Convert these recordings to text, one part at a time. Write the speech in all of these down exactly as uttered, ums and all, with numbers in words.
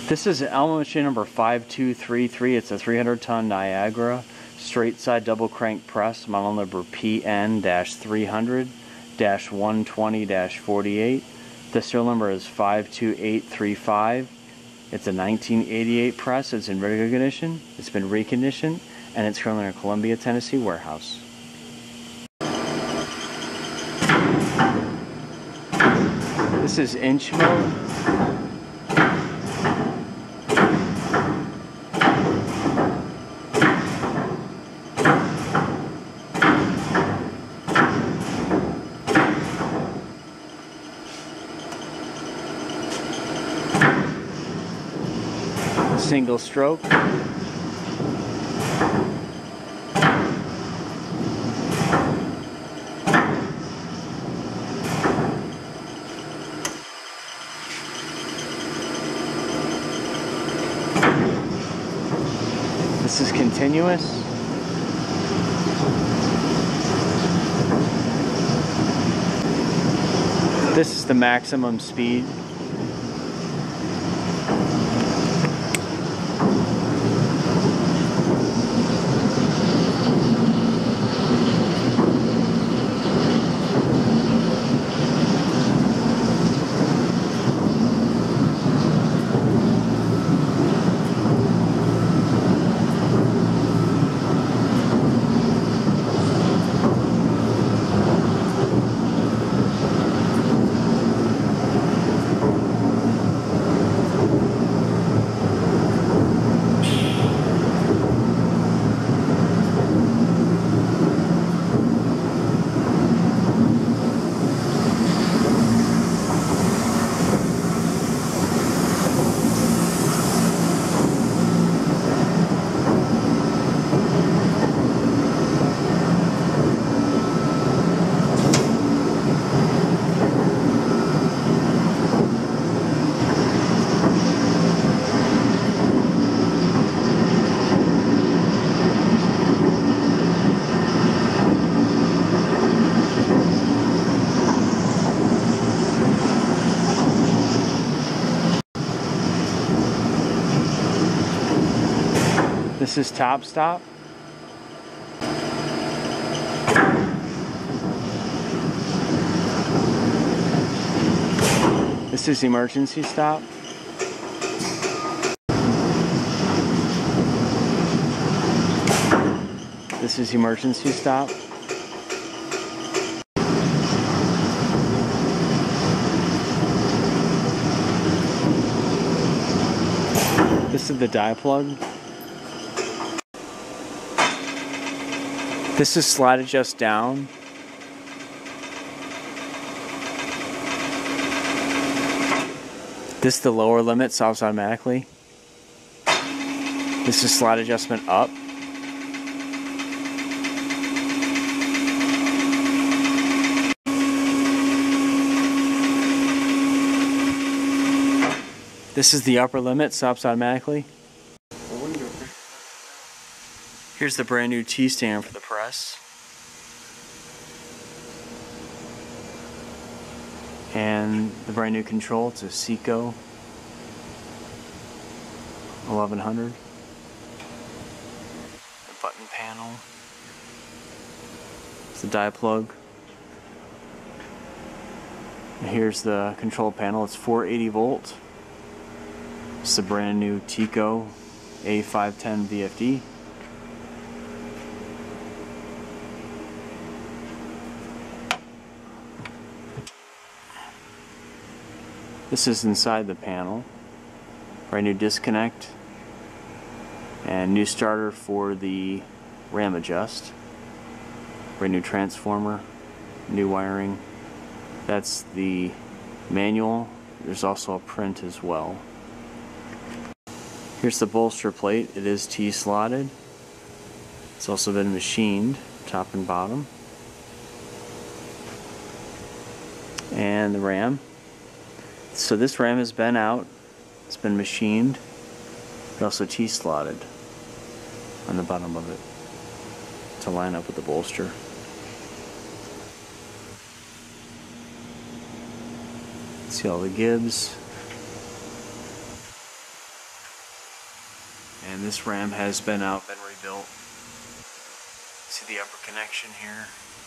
This is Alma machine number five two three three. It's a three hundred ton Niagara straight side double crank press, model number P N three hundred one twenty forty-eight. The serial number is five two eight three five. It's a nineteen eighty-eight press. It's in very good condition. It's been reconditioned, and it's currently in our Columbia, Tennessee warehouse. This is inch mode. Single stroke. This is continuous. This is the maximum speed. This is top stop. This is emergency stop. This is emergency stop. This is the die plug. This is slide adjust down. This is the lower limit, stops automatically. This is slide adjustment up. This is the upper limit, stops automatically. Here's the brand new T-stand for the press. And the brand new control, it's a Seco eleven hundred. The button panel. It's the die plug. And here's the control panel, it's four eighty volt. It's the brand new Teco A five ten V F D. This is inside the panel. Brand new disconnect and new starter for the ram adjust. Brand new transformer, new wiring. That's the manual. There's also a print as well. Here's the bolster plate. It is T-slotted. It's also been machined, top and bottom. And the ram. So this ram has been out, it's been machined, but also T-slotted on the bottom of it to line up with the bolster. See all the gibs. this ram has been out, been rebuilt. See the upper connection here.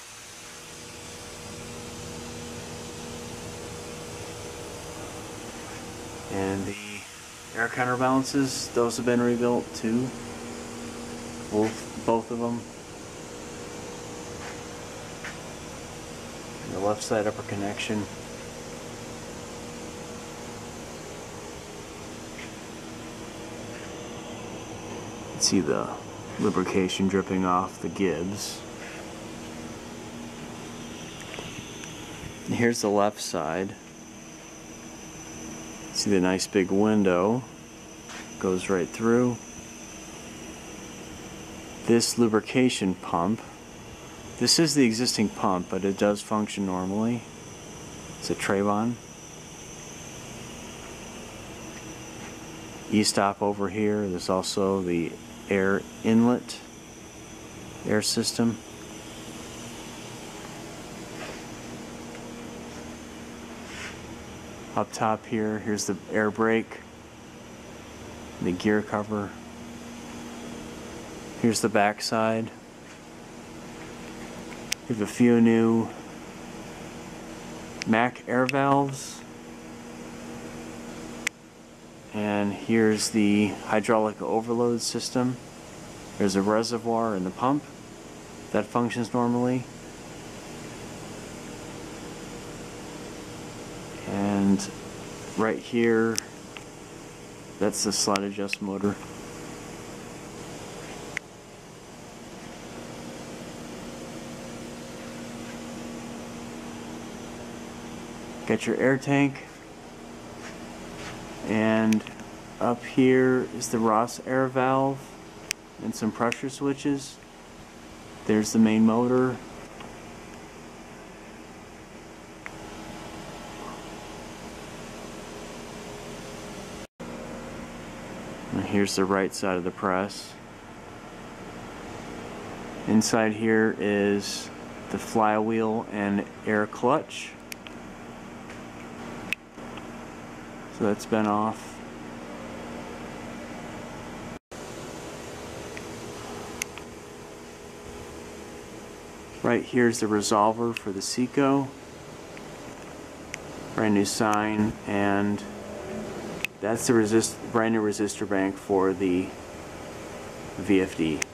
And the air counterbalances, those have been rebuilt too. Both, both of them. And the left side upper connection. See the lubrication dripping off the Gibbs. And here's the left side. See the nice big window goes right through. This lubrication pump, this is the existing pump, but it does function normally. It's a Trayvon. E-stop over here. There's also the air inlet, air system. Up top here, here's the air brake, the gear cover. Here's the back side. We have a few new Mack air valves. And here's the hydraulic overload system. There's a reservoir in the pump that functions normally. And right here, that's the slide adjust motor. Got your air tank. And up here is the Ross air valve and some pressure switches. There's the main motor. And here's the right side of the press. Inside here is the flywheel and air clutch. So that's been off. Right here's the resolver for the Seco. Brand new sign, and that's the resist brand new resistor bank for the V F D.